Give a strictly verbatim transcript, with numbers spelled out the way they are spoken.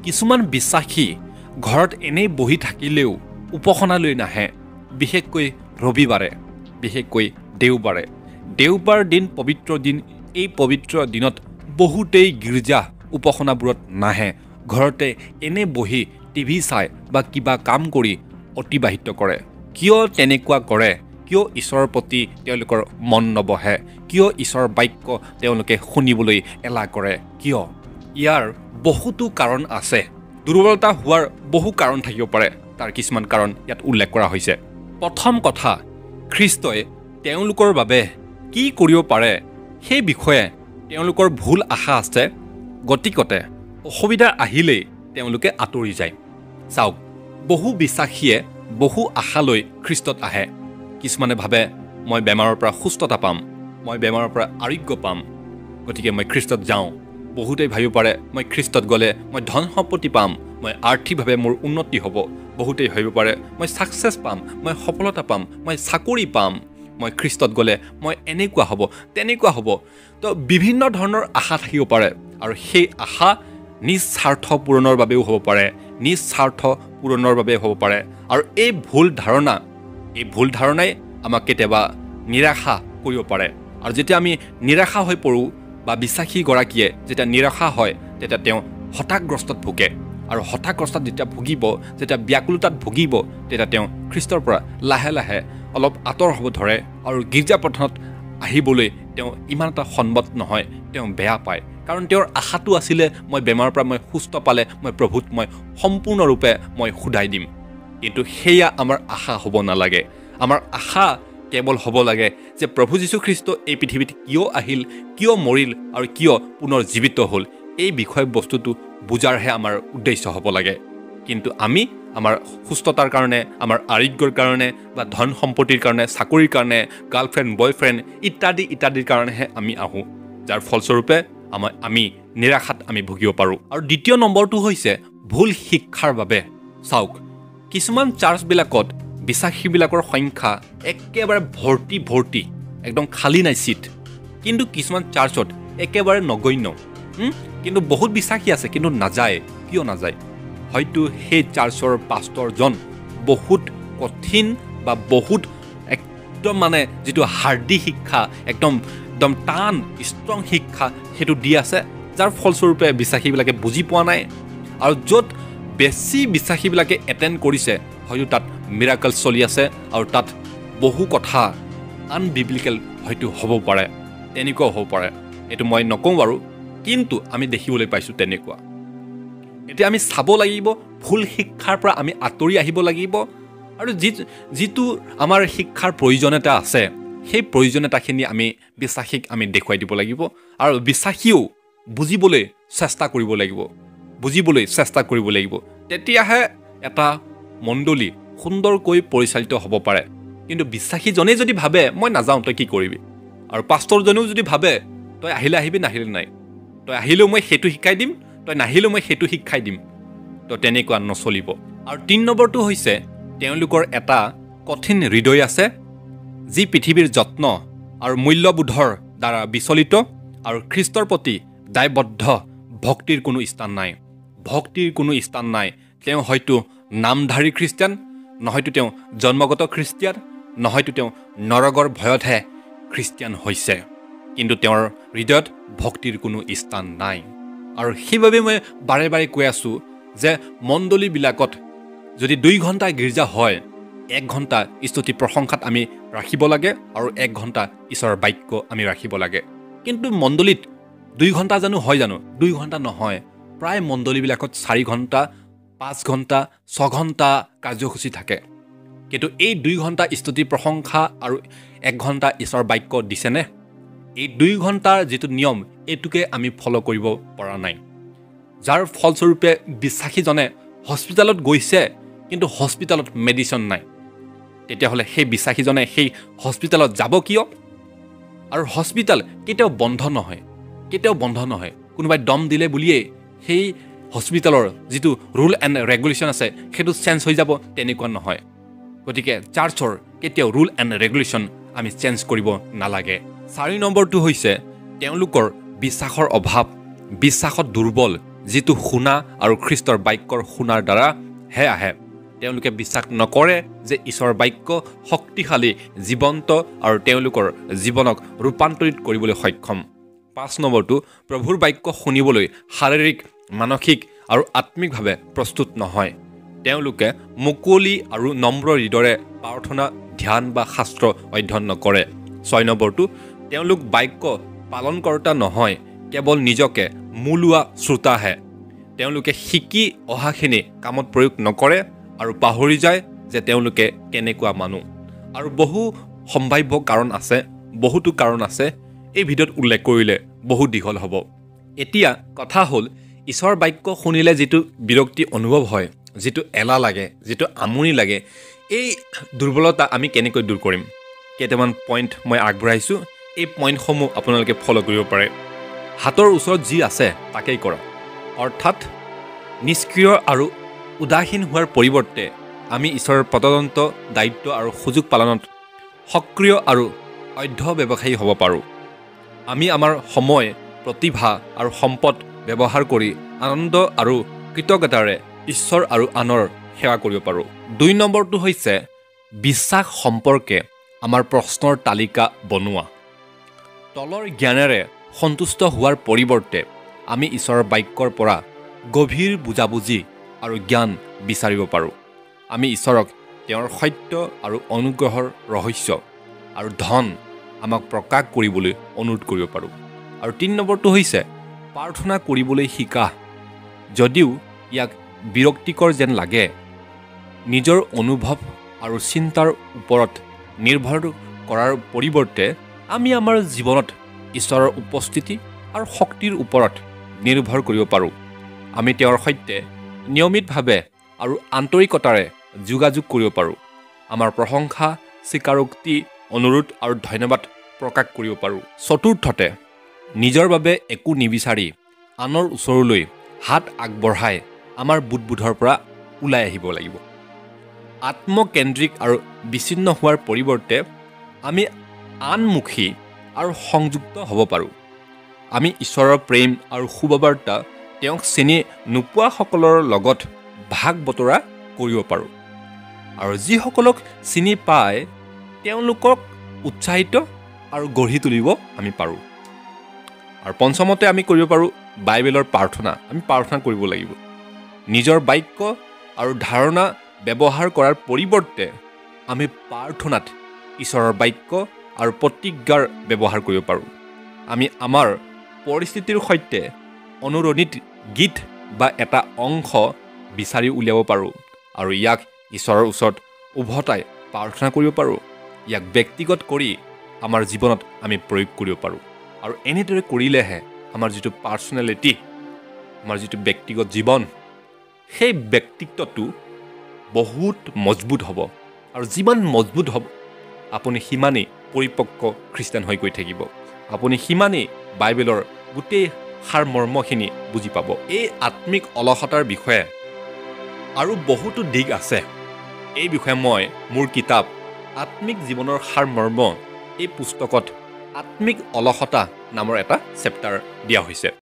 কিছুমান বিশ্বাসী ঘৰত এনেই বহি থাকিলেও উপাসনালৈ নাহে, বিশেষকৈ ৰবিবাৰে, বিশেষকৈ দেওবাৰে। দেওবাৰ দিন পবিত্ৰ দিন, এই পবিত্ৰ দিনত বহুতেই গীৰ্জা উপাসনাবোৰত নাহে, ঘৰতে এনে বহি টিভি চাই বা কিবা কাম কৰি অতিবাহিত কৰে। কিয় তেনেকুৱা কৰে? কিয় ঈশ্বৰৰ প্ৰতি তেওঁলোকৰ মন নবহে? কিয় ঈশ্বৰৰ বাক্য তেওঁলোকে শুনিবলৈ এলাহ কৰে? কিয়? ইয়াৰ বহুতো কাৰণ আছে। দুৰ্বলতা হোৱাৰ বহু কাৰণ থাকিব পাৰে, তাৰ কিছুমান কাৰণ ইয়াত উল্লেখ কৰা হৈছে। প্ৰথম কথা, খ্ৰীষ্টই তেওঁলোকৰ বাবে কি কৰিব পাৰে সেই বিষয়ে তেওঁলোকৰ ভুল আশা আছে, গতিকতে অসুবিধা আহিলেই তেওঁলোকে আঁতৰি যায়। চাওক, বহু বিশ্বাসীয়ে বহু আশালৈ খ্ৰীষ্টত আহে। কিছুমানে ভাবে মই বেমাৰৰ পৰা সুস্থতা পাম, মই বেমাৰৰ পৰা আৰোগ্য পাম, গতিকে মই খ্ৰীষ্টত যাওঁ। বহুতেই ভাবিব পাৰে মই খ্ৰীষ্টত গ'লে মই ধন সম্পত্তি পাম, মই আৰ্থিকভাৱে মোৰ উন্নতি হ'ব। বহুতেই ভাবিব পাৰে মই ছাকচেছ পাম, মই সফলতা পাম, মই চাকৰি পাম, মই খ্ৰীষ্টত গ'লে মই এনেকুৱা হ'ব তেনেকুৱা হ'ব। তো বিভিন্ন ধৰণৰ আশা থাকিব পাৰে, আৰু সেই আশা নিজ স্বাৰ্থ পূৰণৰ বাবেও হ'ব পাৰে, নিজ স্বাৰ্থ পূৰণৰ বাবে হ'ব পাৰে। আৰু এই ভুল ধাৰণা এই ভুল ধাৰণাই আমাক কেতিয়াবা নিৰাশা কৰিব পাৰে। আৰু যেতিয়া আমি নিৰাশা হৈ পৰোঁ বা বিশ্বাসীগৰাকীয়ে যেতিয়া নিৰাশা হয়, তেতিয়া তেওঁ হতাশগ্ৰস্তত ভোগে। আৰু হতাশগ্ৰস্তত যেতিয়া ভুগিব, যেতিয়া ব্যাকুলতাত ভুগিব, তেতিয়া তেওঁ খ্ৰীষ্টৰ পৰা লাহে লাহে অলপ আঁতৰ হ'ব ধৰে, আৰু গীৰ্জা প্ৰাৰ্থনাত আহিবলৈ তেওঁ ইমান এটা সন্মত নহয়, তেওঁ বেয়া পায়। কাৰণ তেওঁৰ আশাটো আছিলে মই বেমাৰৰ পৰা মই সুস্থ পালে মই প্ৰভুত মই সম্পূৰ্ণৰূপে মই শুধাই দিম। কিন্তু সেয়া আমাৰ আশা হ'ব নালাগে। আমাৰ আশা কেৱল হ'ব লাগে যে প্ৰভু যীশুখ্ৰীষ্ট এই পৃথিৱীত কিয় আহিল, কিয় মৰিল আৰু কিয় পুনৰ জীৱিত হ'ল, এই বিষয় বস্তুটো বুজাৰহে আমাৰ উদ্দেশ্য হ'ব লাগে। কিন্তু আমি আমাৰ সুস্থতাৰ কাৰণে, আমাৰ আৰোগ্যৰ কাৰণে বা ধন সম্পত্তিৰ কাৰণে, চাকৰিৰ কাৰণে, গাৰ্লফ্ৰেণ্ড বয়ফ্ৰেণ্ড ইত্যাদি ইত্যাদিৰ কাৰণেহে আমি আহোঁ, যাৰ ফলস্বৰূপে আমাৰ আমি নিৰাশাত আমি ভুগিব পাৰোঁ। আৰু দ্বিতীয় নম্বৰটো হৈছে ভুল শিক্ষাৰ বাবে। চাওক, কিছুমান চাৰ্চবিলাকত বিশ্বাসীবিলাকৰ সংখ্যা একেবাৰে ভৰ্তি ভৰ্তি, একদম খালী নাই চিট, কিন্তু কিছুমান চাৰ্চত একেবাৰে নগণ্য। কিন্তু বহুত বিশ্বাসী আছে কিন্তু নাযায়। কিয় নাযায়? হয়তো সেই চাৰ্চৰ পাষ্টৰজন বহুত কঠিন বা বহুত একদম মানে যিটো হাৰ্ডি শিক্ষা, একদম একদম টান ষ্ট্ৰং শিক্ষা সেইটো দি আছে, যাৰ ফলস্বৰূপে বিশ্বাসীবিলাকে বুজি পোৱা নাই। আৰু য'ত বেছি বিশ্বাসীবিলাকে এটেণ্ড কৰিছে, হয়তো তাত মিৰাকল চলি আছে, আৰু তাত বহু কথা আনবিব্লিকেল হয়তো হ'ব পাৰে, তেনেকুৱাও হ'ব পাৰে। এইটো মই নকওঁ বাৰু, কিন্তু আমি দেখিবলৈ পাইছোঁ তেনেকুৱা। এতিয়া আমি চাব লাগিব, ভুল শিক্ষাৰ পৰা আমি আঁতৰি আহিব লাগিব, আৰু যি যিটো আমাৰ শিক্ষাৰ প্ৰয়োজনীয়তা আছে সেই প্ৰয়োজনীয়তাখিনি আমি বিশ্বাসীক আমি দেখুৱাই দিব লাগিব, আৰু বিশ্বাসীও বুজিবলৈ চেষ্টা কৰিব লাগিব, বুজিবলৈ চেষ্টা কৰিব লাগিব। তেতিয়াহে এটা মণ্ডলী সুন্দৰকৈ পৰিচালিত হ'ব পাৰে। কিন্তু বিশ্বাসীজনে যদি ভাবে মই নাযাওঁ, তই কি কৰিবি? আৰু পাষ্টৰজনেও যদি ভাবে তই আহিলে আহিবি, নাহিলে নাই, তই আহিলেও মই সেইটো শিকাই দিম, তই নাহিলেও মই সেইটো শিকাই দিম, তো তেনেকুৱা নচলিব। আৰু তিনি নম্বৰটো হৈছে তেওঁলোকৰ এটা কঠিন হৃদয় আছে, যি পৃথিৱীৰ যত্ন আৰু মূল্যবোধৰ দ্বাৰা বিচলিত, আৰু খ্ৰীষ্টৰ প্ৰতি দায়বদ্ধ ভক্তিৰ কোনো স্থান নাই। ভক্তিৰ কোনো স্থান নাই। তেওঁ হয়তো নামধাৰী খ্ৰীষ্টিয়ান, নহয়তো তেওঁ জন্মগত খ্ৰীষ্টিয়ান, নহয়তো তেওঁ নৰকৰ ভয়তহে খ্ৰীষ্টিয়ান হৈছে, কিন্তু তেওঁৰ হৃদয়ত ভক্তিৰ কোনো স্থান নাই। আৰু সেইবাবে মই বাৰে বাৰে কৈ আছোঁ যে মণ্ডলীবিলাকত যদি দুই ঘণ্টা গীৰ্জা হয়, এক ঘণ্টা স্তুতি প্ৰশংসাত আমি ৰাখিব লাগে, আৰু এক ঘণ্টা ঈশ্বৰৰ বাক্য আমি ৰাখিব লাগে। কিন্তু মণ্ডলীত দুই ঘণ্টা জানো হয় জানো? দুই ঘণ্টা নহয়, প্ৰায় মণ্ডলীবিলাকত চাৰি ঘণ্টা, পাঁচ ঘণ্টা, ছঘণ্টা কাৰ্যসূচী থাকে। কিন্তু এই দুই ঘণ্টা স্তুতি প্ৰশংসা আৰু এক ঘণ্টা ঈশ্বৰৰ বাক্য দিছেনে? এই দুই ঘণ্টাৰ যিটো নিয়ম, এইটোকে আমি ফ'ল' কৰিব পৰা নাই, যাৰ ফলস্বৰূপে বিশ্বাসীজনে হস্পিটেলত গৈছে কিন্তু হস্পিটেলত মেডিচিন নাই। তেতিয়াহ'লে সেই বিশ্বাসীজনে সেই হস্পিটেলত যাব কিয়? আৰু হস্পিটেল কেতিয়াও বন্ধ নহয়, কেতিয়াও বন্ধ নহয়। কোনোবাই দম দিলে বুলিয়েই সেই হস্পিটেলৰ যিটো ৰুল এণ্ড ৰেগুলেশ্যন আছে সেইটো চেঞ্জ হৈ যাব, তেনেকুৱা নহয়। গতিকে চাৰ্চৰ কেতিয়াও ৰুল এণ্ড ৰেগুলেশ্যন আমি চেঞ্জ কৰিব নালাগে। চাৰি নম্বৰটো হৈছে তেওঁলোকৰ বিশ্বাসৰ অভাৱ, বিশ্বাসত দুৰ্বল, যিটো শুনা আৰু খ্ৰীষ্টৰ বাক্যৰ শুনাৰ দ্বাৰা হে আহে। তেওঁলোকে বিশ্বাস নকৰে যে ঈশ্বৰৰ বাক্য শক্তিশালী, জীৱন্ত আৰু তেওঁলোকৰ জীৱনক ৰূপান্তৰিত কৰিবলৈ সক্ষম। পাঁচ নম্বৰটো, প্ৰভুৰ বাক্য শুনিবলৈ শাৰীৰিক, মানসিক আৰু আত্মিকভাৱে প্ৰস্তুত নহয়। তেওঁলোকে মুকলি আৰু নম্ৰ হৃদয়েৰে প্ৰাৰ্থনা, ধ্যান বা শাস্ত্ৰ অধ্যয়ন নকৰে। ছয় নম্বৰটো, তেওঁলোক বাক্য পালনকৰ্তা নহয়, কেৱল নিজকে মূলোৱা শ্ৰোতাহে। তেওঁলোকে শিকি অহাখিনি কামত প্ৰয়োগ নকৰে আৰু পাহৰি যায় যে তেওঁলোকে কেনেকুৱা মানুহ। আৰু বহু সম্ভাৱ্য কাৰণ আছে, বহুতো কাৰণ আছে, এই ভিডিঅ'ত উল্লেখ কৰিলে বহু দীঘল হ'ব। এতিয়া কথা হ'ল, ঈশ্বৰৰ বাক্য শুনিলে যিটো বিৰক্তি অনুভৱ হয়, যিটো এলাহ লাগে, যিটো আমনি লাগে, এই দুৰ্বলতা আমি কেনেকৈ দূৰ কৰিম? কেইটামান পইণ্ট মই আগবঢ়াইছোঁ, এই পইণ্টসমূহ আপোনালোকে ফ'ল' কৰিব পাৰে। হাতৰ ওচৰত যি আছে তাকেই কৰক। অৰ্থাৎ নিষ্ক্ৰিয় আৰু উদাসীন হোৱাৰ পৰিৱৰ্তে আমি ঈশ্বৰৰ প্ৰদত্ত দায়িত্ব আৰু সুযোগ পালনত সক্ৰিয় আৰু অধ্যৱসায়ী হ'ব পাৰোঁ। আমি আমাৰ সময়, প্ৰতিভা আৰু সম্পদ ব্যৱহাৰ কৰি আনন্দ আৰু কৃতজ্ঞতাৰে ঈশ্বৰ আৰু আনৰ সেৱা কৰিব পাৰোঁ। দুই নম্বৰটো হৈছে বিশ্বাস সম্পৰ্কে আমাৰ প্ৰশ্নৰ তালিকা বনোৱা। তলৰ জ্ঞানেৰে সন্তুষ্ট হোৱাৰ পৰিৱৰ্তে আমি ঈশ্বৰৰ বাক্যৰ পৰা গভীৰ বুজাবুজি আৰু জ্ঞান বিচাৰিব পাৰোঁ। আমি ঈশ্বৰক তেওঁৰ সত্য আৰু অনুগ্ৰহৰ ৰহস্য আৰু ধন আমাক প্ৰকাশ কৰিবলৈ অনুৰোধ কৰিব পাৰোঁ। আৰু তিনি নম্বৰটো হৈছে প্ৰাৰ্থনা কৰিবলৈ শিকা। যদিও ইয়াক বিৰক্তিকৰ যেন লাগে, নিজৰ অনুভৱ আৰু চিন্তাৰ ওপৰত নিৰ্ভৰ কৰাৰ পৰিৱৰ্তে আমি আমাৰ জীৱনত ঈশ্বৰৰ উপস্থিতি আৰু শক্তিৰ ওপৰত নিৰ্ভৰ কৰিব পাৰোঁ। আমি তেওঁৰ সৈতে নিয়মিতভাৱে আৰু আন্তৰিকতাৰে যোগাযোগ কৰিব পাৰোঁ। আমাৰ প্ৰশংসা, স্বীকাৰোক্তি, অনুৰোধ আৰু ধন্যবাদ প্ৰকাশ কৰিব পাৰোঁ। চতুৰ্থতে, নিজৰ বাবে একো নিবিচাৰি আনৰ ওচৰলৈ হাত আগবঢ়াই আমাৰ বোধবোধৰ পৰা ওলাই আহিব লাগিব। আত্মকেন্দ্ৰিক আৰু বিচ্ছিন্ন হোৱাৰ পৰিৱৰ্তে আমি আনমুখী আৰু সংযুক্ত হ'ব পাৰোঁ। আমি ঈশ্বৰৰ প্ৰেম আৰু শুভবাৰ্তা তেওঁক চিনি নোপোৱাসকলৰ লগত ভাগ বতৰা কৰিব পাৰোঁ। আৰু যিসকলক চিনি পায় তেওঁলোকক উৎসাহিত আৰু গঢ়ি তুলিব আমি পাৰোঁ। আৰু পঞ্চমতে আমি কৰিব পাৰোঁ বাইবেলৰ প্ৰাৰ্থনা। আমি প্ৰাৰ্থনা কৰিব লাগিব। নিজৰ বাক্য আৰু ধাৰণা ব্যৱহাৰ কৰাৰ পৰিৱৰ্তে আমি প্ৰাৰ্থনাত ঈশ্বৰৰ বাক্য আৰু প্ৰতিজ্ঞাৰ ব্যৱহাৰ কৰিব পাৰোঁ। আমি আমাৰ পৰিস্থিতিৰ সৈতে অনুৰণিত গীত বা এটা অংশ বিচাৰি উলিয়াব পাৰোঁ আৰু ইয়াক ঈশ্বৰৰ ওচৰত উভতাই প্ৰাৰ্থনা কৰিব পাৰোঁ। ইয়াক ব্যক্তিগত কৰি আমাৰ জীৱনত আমি প্ৰয়োগ কৰিব পাৰোঁ। আৰু এনেদৰে কৰিলেহে আমাৰ যিটো পাৰ্চনেলিটি, আমাৰ যিটো ব্যক্তিগত জীৱন, সেই ব্যক্তিত্বটো বহুত মজবুত হ'ব। আৰু যিমান মজবুত হ'ব, আপুনি সিমানেই পৰিপক্ক খ্ৰীষ্টান হৈ গৈ থাকিব। আপুনি সিমানেই বাইবেলৰ গোটেই সাৰ মৰ্মখিনি বুজি পাব। এই আত্মিক অলসতাৰ বিষয়ে আৰু বহুতো দিশ আছে। এই বিষয়ে মই মোৰ কিতাপ আত্মিক জীৱনৰ সাৰ মৰ্ম, এই পুস্তকত আত্মিক অলসতা নামৰ এটা চেপ্টাৰ দিয়া হৈছে।